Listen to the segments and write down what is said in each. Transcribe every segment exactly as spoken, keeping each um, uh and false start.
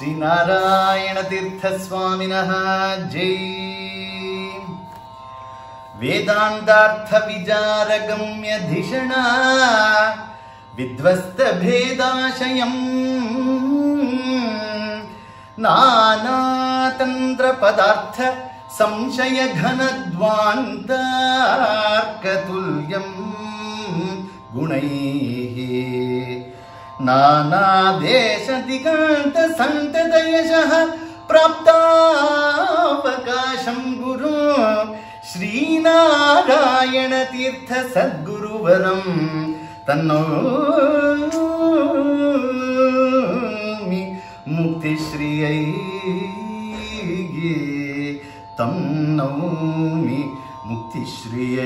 श्री नारायण तीर्थ स्वामिनः जय। वेदांतार्थ विचार गम्य धिषणा विध्वस्त भेदाशयम् नानातंत्र पदार्थ संशय घन ध्वान्तार्कतुल्यं गुणैः नानादेश दिगंत संततयशः प्राप्तावकाशं गुरु श्रीनारायण तीर्थ सद्गुरुवरं तन्नौमि मुक्तिश्रियै तन्नौमि मुक्तिश्रियै।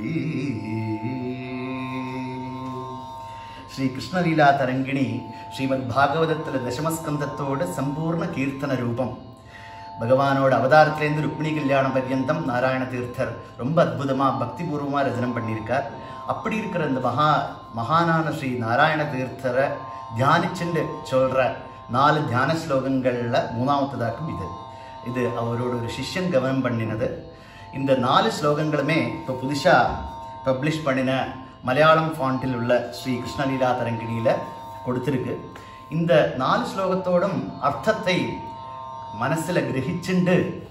श्री कृष्णलीला तरंगिणी श्रीमद्भागवतत्तल दशमस्कंदत्तोड संपूर्ण कीर्तन रूपम भगवानोட அவதாரத்திலிருந்து ருக்மிணி கல்யாணம் பர்யந்தம் நாராயண தீர்த்தர் ரொம்ப அற்புதமா பக்திபூர்வமா ரச்சனை பண்ணியிருக்கார். அப்படி இருக்கிற இந்த மகா மகானான ஸ்ரீ நாராயண தீர்த்தரை தியானிச்சுண்டு சொல்ற நாலு தியான ஸ்லோகங்கள்ல மூணாவதாக்கும் இது இது அவரோட ஒரு சிஷ்யன் கவனம் பண்ணினது. இந்த நாலு ஸ்லோகங்களுமே இப்போ புதுசா பப்ளிஷ் பண்ணின மலையாளம் ஃபாண்டில் உள்ள ஸ்ரீ கிருஷ்ணலீலா தரங்கிணியில கொடுத்திருக்கு. இந்த நாலு ஸ்லோகத்தோடும் அர்த்தத்தை மனசுல கிரகிச்சுண்டு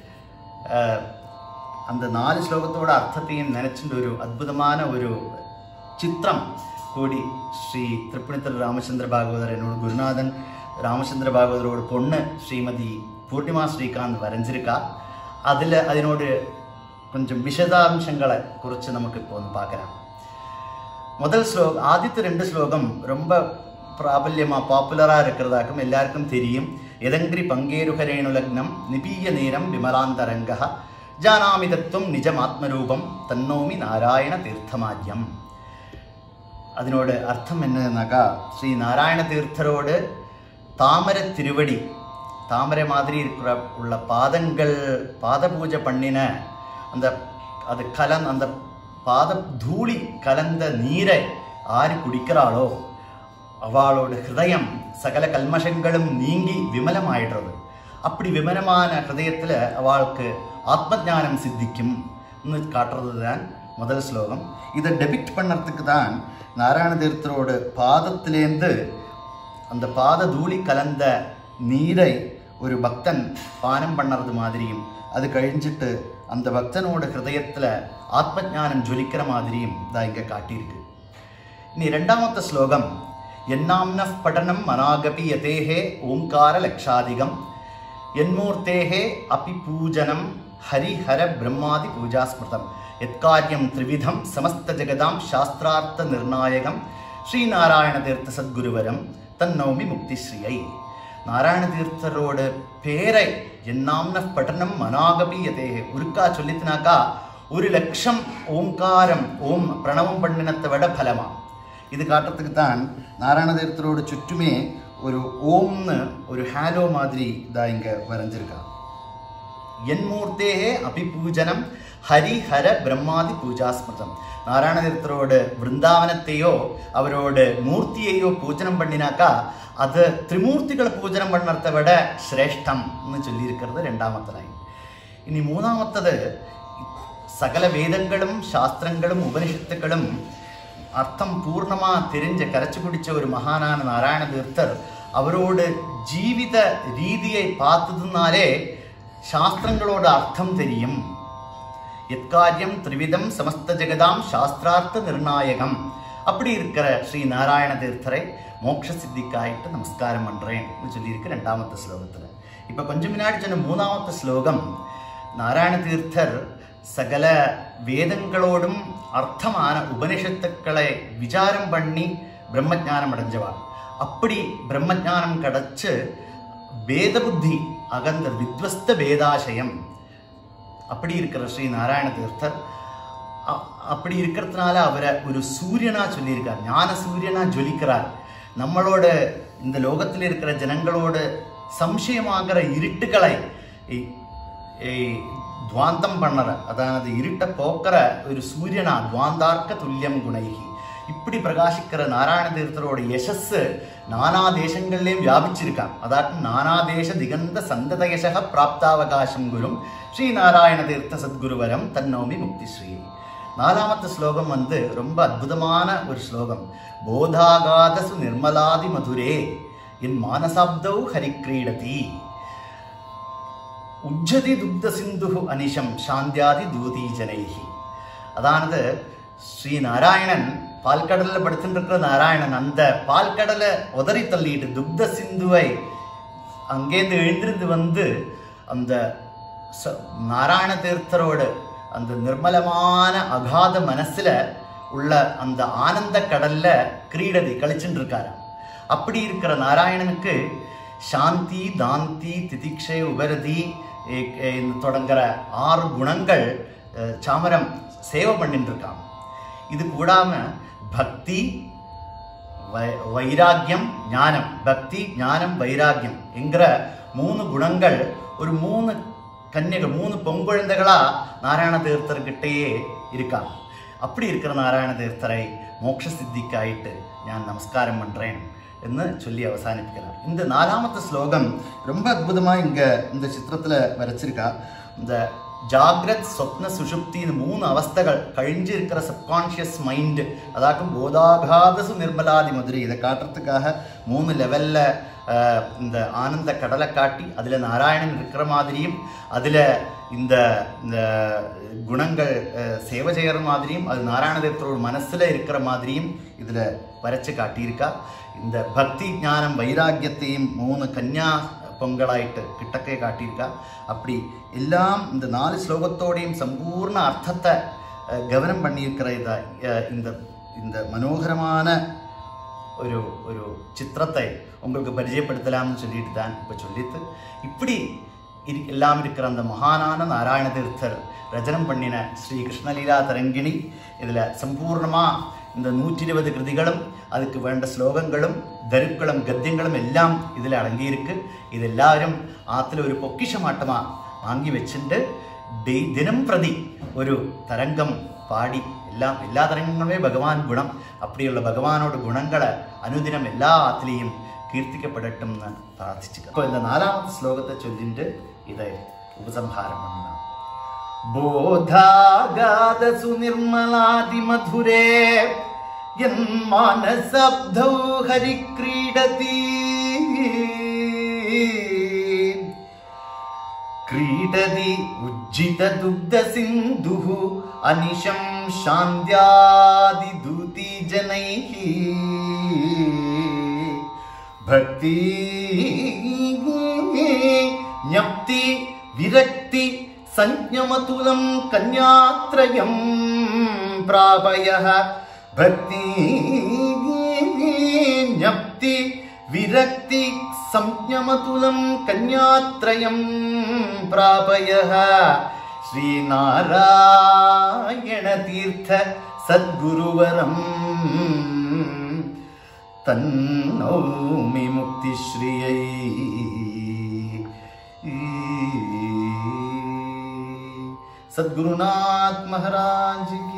அந்த நாலு ஸ்லோகத்தோட அர்த்தத்தையும் நினைச்சுட்டு ஒரு அற்புதமான ஒரு சித்திரம் கூடி ஸ்ரீ திருப்பணித்தர் ராமச்சந்திர பாகவதர் என்னோட குருநாதன் ராமச்சந்திர பாகவதரோட பொண்ணு ஸ்ரீமதி பூர்ணிமா ஸ்ரீகாந்த் வரைஞ்சிருக்கா. அதில் அதனோட கொஞ்சம் விஷதாம்சங்களை குறித்து நமக்கு இப்போ வந்து பார்க்கலாம். முதல் ஸ்லோகம் ஆதித்த ரெண்டு ஸ்லோகம் ரொம்ப பிராபல்யமாக பாப்புலராக இருக்கிறதாக்கும் எல்லாருக்கும் தெரியும். எதங்கிரி பங்கேருகரேணு லக்னம் நிபீய நேரம் விமலாந்தரங்கா ஜானாமி தத்துவம் நிஜம் ஆத்மரூபம் தன்னோமி நாராயண தீர்த்தமாஜ்யம். அதனோட அர்த்தம் என்னன்னாக்கா ஸ்ரீ நாராயண தீர்த்தரோடு தாமரை திருவடி தாமரை மாதிரி இருக்கிற உள்ள பாதங்கள் பாத பூஜை பண்ணின அந்த அது கலன் அந்த பாத தூளி கலந்த நீரை ஆறு குடிக்கிறாளோ அவளோட ஹிருதயம் சகல கல்மஷங்களும் நீங்கி விமலமாயிடுறது. அப்படி விமலமான ஹிருதயத்தில் அவளுக்கு ஆத்ம ஞானம் சித்திக்கும் காட்டுறது தான் முதல் ஸ்லோகம். இதை டெபிக்ட் பண்ணுறதுக்கு தான் நாராயண தீர்த்தரோட பாதத்திலேருந்து அந்த பாத தூளி கலந்த நீரை ஒரு பக்தன் பானம் பண்ணுறது மாதிரியும் அது கழிஞ்சிட்டு அந்த பக்தனோட ஹிருதயத்தில் ஆத்ம ஞானம் ஜொலிக்கிற மாதிரியும் தான் இங்கே காட்டியிருக்கு. இனி ரெண்டாமத்த ஸ்லோகம் என்னாம்ன படனம் மனாகபி யதேஹே ஓம்கார லக்ஷாதிகம் என்மூர்த்தேஹே அபி பூஜனம் ஹரிஹர பிரம்மாதி பூஜாஸ்மிருதம் எத்காரியம் த்ரிவிதம் சமஸ்த ஜெகதாம் சாஸ்திரார்த்த நிர்ணாயகம் ஸ்ரீநாராயண தீர்த்த சத்குருவரம் தன்னௌமி முக்திஸ்ரீயை. நாராயண தீர்த்தரோட பேரை என்னாம்ன படனம் மனாகபி யதேஹே ஒருக்கா சொல்லித்தினாக்கா ஒரு லட்சம் ஓம்காரம் ஓம் பிரணவம் பண்ணினத்தை விட பலமா. இது காட்டுறதுக்கு தான் நாராயண தீர்த்தரோட சுற்றுமே ஒரு ஓம்னு ஒரு ஹாலோ மாதிரி தான் இங்கே வரைஞ்சிருக்கா. என்மூர்த்தேஹே அபிபூஜனம் ஹரிஹர பிரம்மாதி பூஜாஸ்மிருதம். நாராயண தீர்த்தரோட பிருந்தாவனத்தையோ அவரோட மூர்த்தியையோ பூஜனம் பண்ணினாக்கா அது திரிமூர்த்திகளை பூஜனம் பண்ணுறதை விட சிரேஷ்டம்னு சொல்லியிருக்கிறது ரெண்டாமத்த லைன். இனி மூணாமத்தது சகல வேதங்களும் சாஸ்திரங்களும் உபனிஷத்துக்களும் அர்த்தம் பூர்ணமாக தெரிஞ்ச கரைச்சி குடித்த ஒரு மகானான நாராயண தீர்த்தர் அவரோட ஜீவித ரீதியை பார்த்ததுனாலே சாஸ்திரங்களோட அர்த்தம் தெரியும். எத்காரியம் திரிவிதம் சமஸ்த ஜெகதாம் சாஸ்திரார்த்த நிர்ணாயகம். அப்படி இருக்கிற ஸ்ரீ நாராயண தீர்த்தரை மோட்ச சித்திக்காயிட்டு நமஸ்காரம் பண்ணுறேன்னு சொல்லியிருக்கு ரெண்டாமத்த ஸ்லோகத்தில். இப்போ கொஞ்சம் முன்னாடி சொன்ன மூணாமத்த ஸ்லோகம் நாராயண தீர்த்தர் சகல வேதங்களோடும் அர்த்தமான உபனிஷத்துக்களை விசாரம் பண்ணி பிரம்மஜானம் அடைஞ்சவா. அப்படி பிரம்மஜானம் கிடைச்சு வேத புத்தி அகந்த வித்வஸ்த வேதாசயம் அப்படி இருக்கிற ஸ்ரீ நாராயண தீர்த்தர் அப்படி இருக்கிறதுனால அவரை ஒரு சூரியனா சொல்லியிருக்கார். ஞான சூரியனா ஜொலிக்கிறார். நம்மளோட இந்த லோகத்தில் இருக்கிற ஜனங்களோட சம்சயமாகிற இருட்டுகளை துவாந்தம் பண்ணற அதாவது இருட்டை போக்குற ஒரு சூரியனா துவாந்தார்க்க துல்லியம் குணைகி இப்படி பிரகாசிக்கிற நாராயண தீர்த்தரோட யசஸ் நானா தேசங்கள்லயும் வியாபிச்சிருக்கான். அதாட்டும் நானாதேச திகந்த சந்தத யசக பிராப்தாவகாசம் குரும் ஸ்ரீ நாராயண தீர்த்த சத்குருவரம் தன்னோமி முக்தி ஸ்ரீ. நாலாமத்து ஸ்லோகம் வந்து ரொம்ப அற்புதமான ஒரு ஸ்லோகம். போதாகாதசு நிர்மலாதி மதுரே என் மானசாப்தௌ ஹரிக்ரீடதி உஜ்ஜதி துக்த சிந்து அனிஷம் சாந்தியாதி தூதி ஜனைஹி. அதானது ஸ்ரீ நாராயணன் பால்கடலில் படுத்துட்டு இருக்கிற நாராயணன் அந்த பால்கடலை உதறி தள்ளிட்டு துக்த சிந்துவை அங்கேருந்து எழுந்திருந்து வந்து அந்த நாராயண தீர்த்தரோடு அந்த நிர்மலமான அகாத மனசுல உள்ள அந்த ஆனந்த கடல்ல கிரீடதி கழிச்சுட்டு இருக்காரு. அப்படி இருக்கிற நாராயணனுக்கு சாந்தி தாந்தி திதிக்ஷை உபரதி தொடங்குற ஆறு குணங்கள் சாமரம் சேவை பண்ணிட்டு இருக்காங்க. இது கூடாம பக்தி வைராக்கியம் ஞானம், பக்தி ஞானம் வைராக்கியம் என்கிற மூணு குணங்கள் ஒரு மூணு கன்னிகள் மூணு பொங்குழந்தைகளா நாராயண தீர்த்தர்கிட்டயே இருக்காங்க. அப்படி இருக்கிற நாராயண தீர்த்தரை மோட்ச சித்திக்காயிட்டு நான் நமஸ்காரம் பண்றேன் എന്ന് ചൊല്ലി അവസാനിപ്പിക്കണം. இந்த நாலாமത്തെ ஸ்லோகம் ரொம்ப அற்புதமா இங்க இந்த சித்திரத்துல வரைச்சிருக்கா. இந்த ஜாகிரத் சொப்ன சுஷுப்தின்னு மூணு அவஸ்தைகள் கழிஞ்சு இருக்கிற சப்கான்ஷியஸ் மைண்டு, அதாக்கும் போதாகாதசு நிர்மலாதி மதுரை, இதை காட்டுறதுக்காக மூணு லெவல்ல இந்த ஆனந்த கடலை காட்டி அதில் நாராயணன் இருக்கிற மாதிரியும் அதில் இந்த இந்த குணங்கள் சேவை செய்கிற மாதிரியும் அது நாராயண தேவத்தோட மனசில் இருக்கிற மாதிரியும் இதில் வரைச்சு காட்டியிருக்கா. இந்த பக்தி ஞானம் வைராக்கியத்தையும் மூணு கன்யா பொங்கலாயிட்டு கிட்டக்கே காட்டியிருக்கா. அப்படி எல்லாம் இந்த நாலு ஸ்லோகத்தோடையும் சம்பூர்ண அர்த்தத்தை கவனம் பண்ணியிருக்கிற இத இந்த இந்த மனோகரமான ஒரு ஒரு சித்திரத்தை உங்களுக்கு பரிச்சயப்படுத்தலாம்னு சொல்லிட்டு தான் இப்போ சொல்லிட்டு இப்படி இரு எல்லாம் இருக்கிற அந்த மகானான நாராயண தீர்த்தர் ரச்சனம் பண்ணின ஸ்ரீ கிருஷ்ணலீலா தரங்கிணி இதில் சம்பூர்ணமாக இந்த நூற்றி இருபது கிருதிகளும் அதுக்கு வேண்ட ஸ்லோகங்களும் தருக்களும் கத்தியங்களும் எல்லாம் இதில் அடங்கியிருக்கு. இது எல்லாரும் ஆற்றுல ஒரு பொக்கிஷமாட்டமாக வாங்கி வச்சுட்டு டெய் தினம் பிரதி ஒரு தரங்கம் பாடி எல்லாம் எல்லா தரங்கங்களுமே பகவான் குணம், அப்படியுள்ள பகவானோட குணங்களை அனுதினம் எல்லா ஆற்றுலையும் கீர்த்திக்கப்படட்டும்னு பிரார்த்திச்சுக்க. இப்போ இந்த நாலாவது ஸ்லோகத்தை சொல்லிட்டு இதை உபசம்ஹாரம் பண்ணலாம். போதாகாதசு நிர்மலாதி மதுரே என் மானசப்தௌ ஹரி கிரீடதி கிரீடதி உஜ்ஜித துக்த சிந்துஹு அனிஷம் சாந்த்யாதி தூதி ஜனைஹி பக்தி ஞப்தி விரக்தி சஞ்ஞமதுலம் கன்யாத்ரயம் பிராபயः பக்தி ஞப்தி விரக்தி சஞ்ஞமதுலம் கன்யாத்ரயம் பிராபயः ஸ்ரீ நாராயண தீர்த்த சத்குருவரம் தன்னோமி முக்தி ஸ்ரீயை. सद्गुरुनाथ महाराज की